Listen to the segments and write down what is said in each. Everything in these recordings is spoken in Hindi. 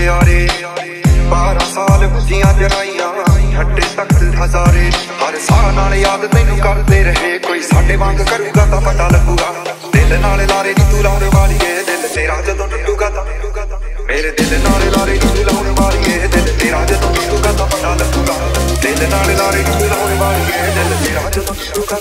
यारे 12 साल बुझियां जराइयां हटे तख्त हजारे हर साह नाल याद तैनू करते रहे कोई साडे वांग करूगा तां पता लगूगा दिल नाल लारे नी तू लाउण वालीए दिल तेरा जदों टुटूगा तां मेरे दिल नाल लारे नी तू लाउण वालीए दिल तेरा जदों टुटूगा तां पता लगूगा दिल नाल लारे नी तू लाउण वालीए दिल तेरा जदों टुटूगा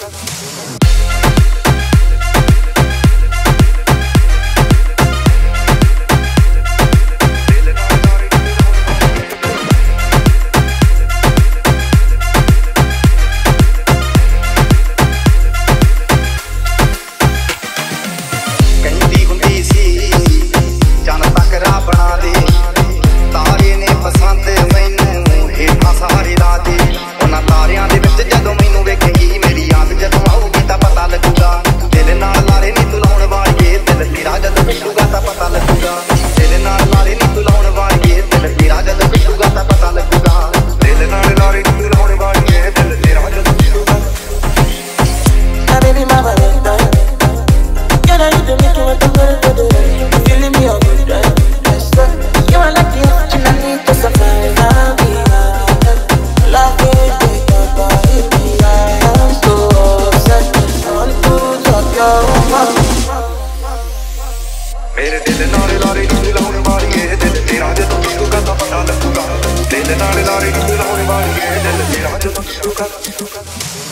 मेरे दिल नाल लारे नी तू लाउण वालीए दिल तेरा जदों टुटूगा तां पता लगूगा दिल नाल लारे नी तू लाउण वालीए दिल तेरा जदों टुटूगा